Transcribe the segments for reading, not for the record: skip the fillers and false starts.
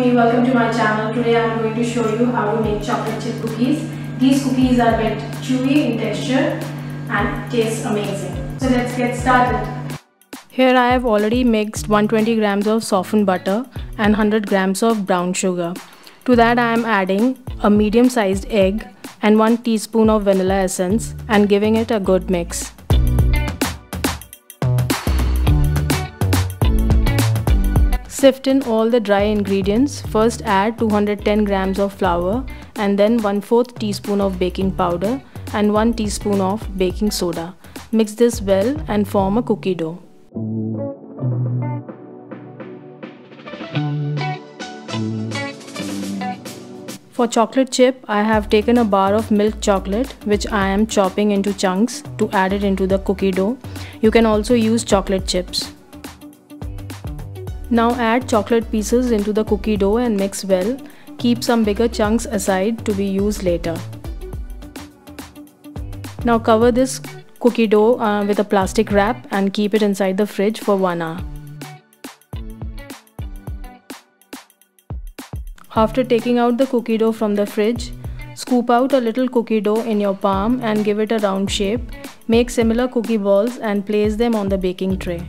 me, welcome to my channel. Today I am going to show you how to make chocolate chip cookies. These cookies are a bit chewy in texture and taste amazing. So let's get started. Here I have already mixed 120 grams of softened butter and 100 grams of brown sugar. To that I am adding a medium sized egg and 1 teaspoon of vanilla essence and giving it a good mix. Sift in all the dry ingredients. First add 210 grams of flour and then 1/4 teaspoon of baking powder and 1 teaspoon of baking soda. Mix this well and form a cookie dough. For chocolate chip, I have taken a bar of milk chocolate which I am chopping into chunks to add it into the cookie dough. You can also use chocolate chips. Now add chocolate pieces into the cookie dough and mix well. Keep some bigger chunks aside to be used later. Now cover this cookie dough with a plastic wrap and keep it inside the fridge for 1 hour. After taking out the cookie dough from the fridge, scoop out a little cookie dough in your palm and give it a round shape. Make similar cookie balls and place them on the baking tray.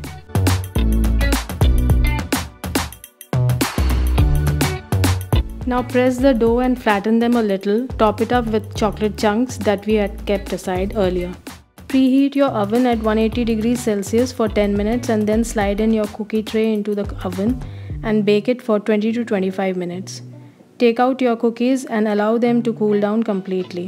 Now press the dough and flatten them a little. Top it up with chocolate chunks that we had kept aside earlier. Preheat your oven at 180 degrees Celsius for 10 minutes and then slide in your cookie tray into the oven and bake it for 20 to 25 minutes. Take out your cookies and allow them to cool down completely.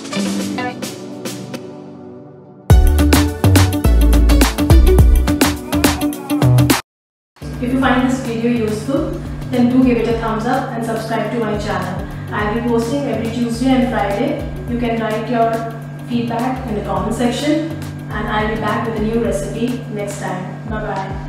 If you find this video useful, then do give it a thumbs up and subscribe to my channel. I'll be posting every Tuesday and Friday. You can write your feedback in the comment section and I'll be back with a new recipe next time. Bye bye.